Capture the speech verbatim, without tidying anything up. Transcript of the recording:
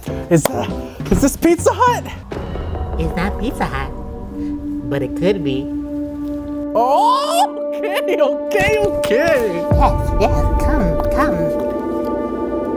Is uh, is this Pizza Hut? It's not Pizza Hut, but it could be. Oh, okay, okay, okay. Yes, yes, come, come.